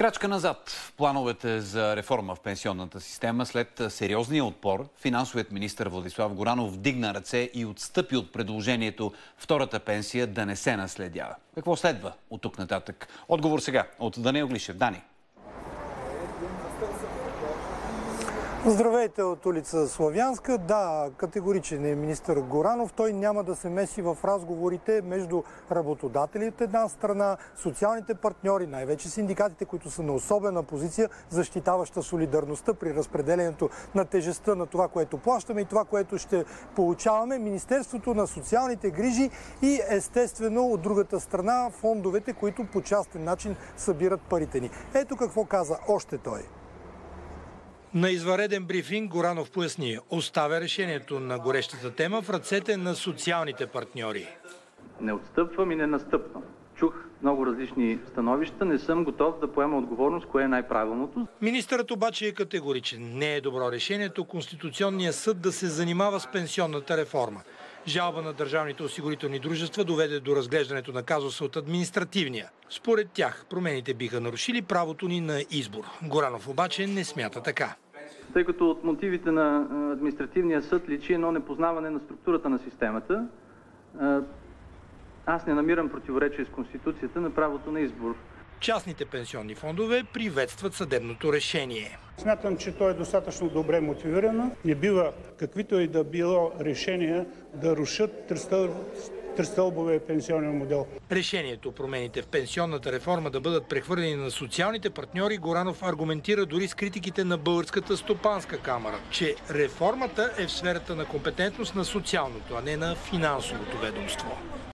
Крачка назад в плановете за реформа в пенсионната система след сериозния отпор. Финансовият министър Владислав Горанов вдигна ръце и отстъпи от предложението втората пенсия да не се наследява. Какво следва от тук нататък? Отговор сега от Даниел Глишев. Дани. Здравейте от улица Славянска. Да, категоричен е министър Горанов. Той няма да се меси в разговорите между работодатели от една страна, социалните партньори, най-вече синдикатите, които са на особена позиция, защитаваща солидарността при разпределението на тежестта на това, което плащаме и това, което ще получаваме. Министерството на социалните грижи и естествено от другата страна фондовете, които по частен начин събират парите ни. Ето какво каза още той. На извънреден брифинг Горанов поясни, оставя решението на горещата тема в ръцете на социалните партньори. Не отстъпвам и не настъпвам. Чух много различни становища, не съм готов да поема отговорност, кое е най-правилното. Министърът обаче е категоричен. Не е добро решението Конституционния съд да се занимава с пенсионната реформа. Жалба на държавните осигурителни дружества доведе до разглеждането на казуса от административния. Според тях промените биха нарушили правото ни на избор. Горанов обаче не смята така. Тъй като от мотивите на административния съд личи едно непознаване на структурата на системата, аз не намирам противоречие с Конституцията на правото на избор. Частните пенсионни фондове приветстват съдебното решение. Смятам, че то е достатъчно добре мотивирано. Не бива каквито и да било решения да рушат тристълбовия пенсионен модел. Решението промените в пенсионната реформа да бъдат прехвърлени на социалните партньори Горанов аргументира дори с критиките на Българската стопанска камара, че реформата е в сферата на компетентност на социалното, а не на финансовото ведомство.